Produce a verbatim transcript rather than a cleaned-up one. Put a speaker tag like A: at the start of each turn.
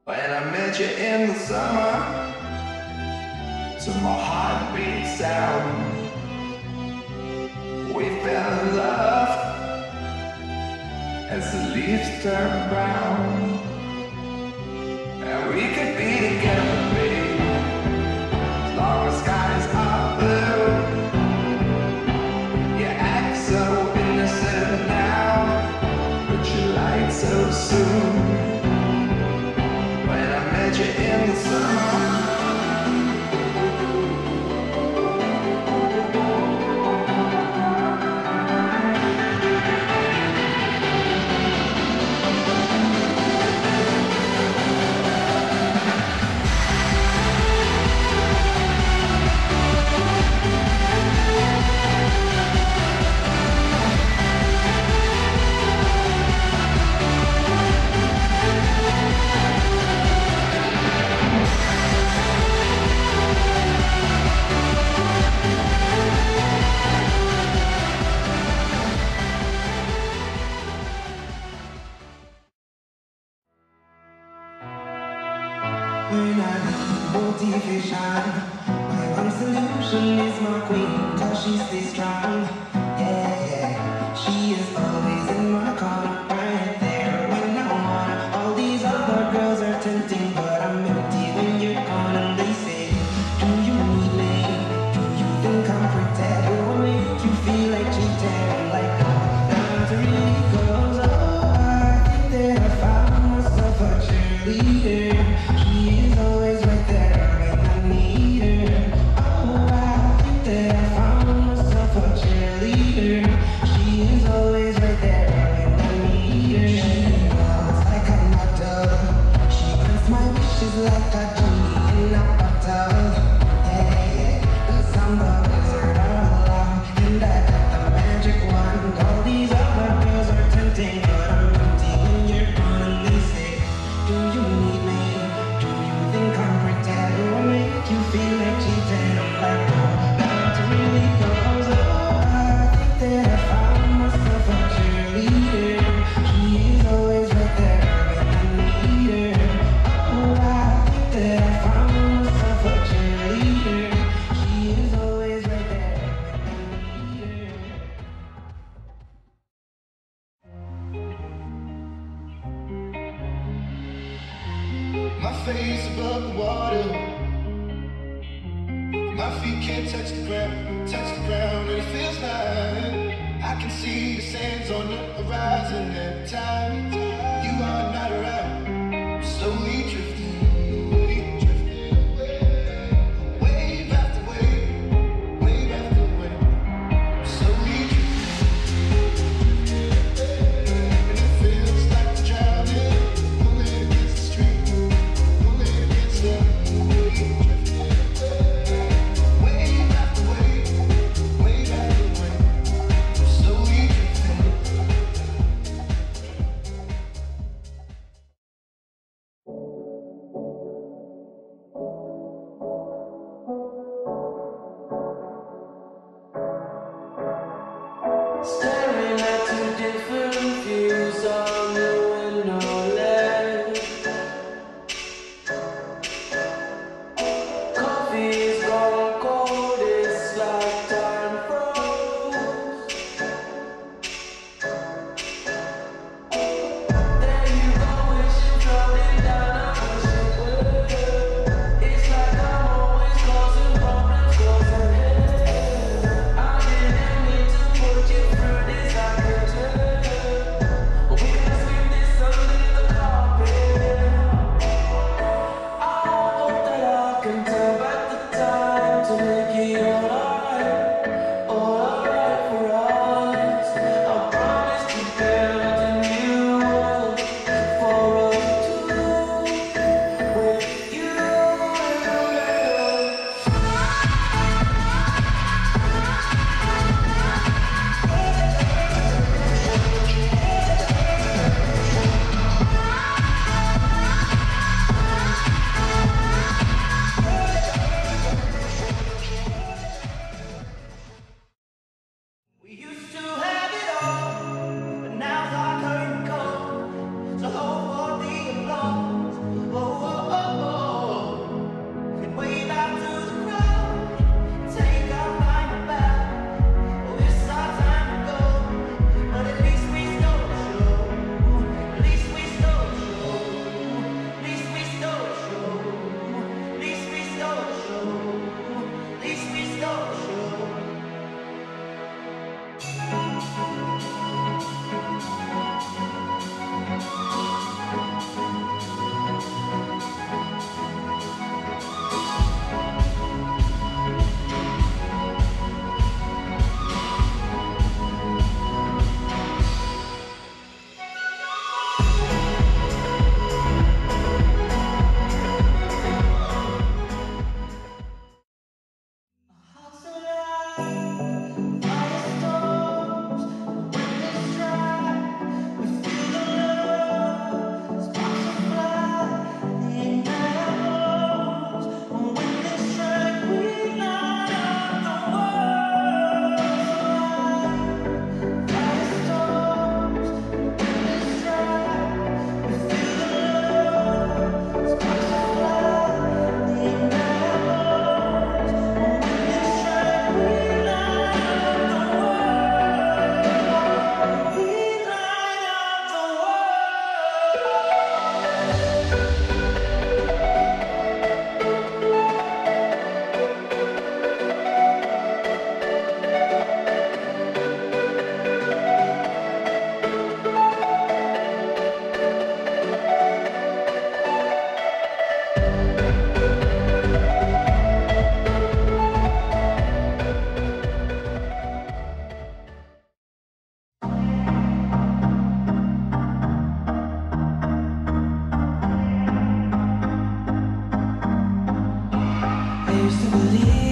A: When I met you in the summer, to my heartbeat sound, we fell in love as the leaves turn brown. And we could be together, babe, as long as skies are blue. You act so innocent now, but you lied so soon. You in the summer.
B: When I need motivation, my one solution is my queen, cause she stays strong. Yeah, yeah, she is always in my corner, right there when I want. All these other girls are tempting, but I'm empty when you're gone. And they say, do you need me? Do you think I'm pretend? Will I make you feel like cheating? I'm like, that really goes. Oh, I think that I found myself a cheerleader.
C: My face above the water, my feet can't touch the ground, touch the ground, and it feels like I can see the sands on the horizon every time you are not around. I'm slowly drifting away, drifting away, wave after wave, wave after wave. I'm slowly drifting, and it feels like I'm drowning, pulling against the street.
B: used to believe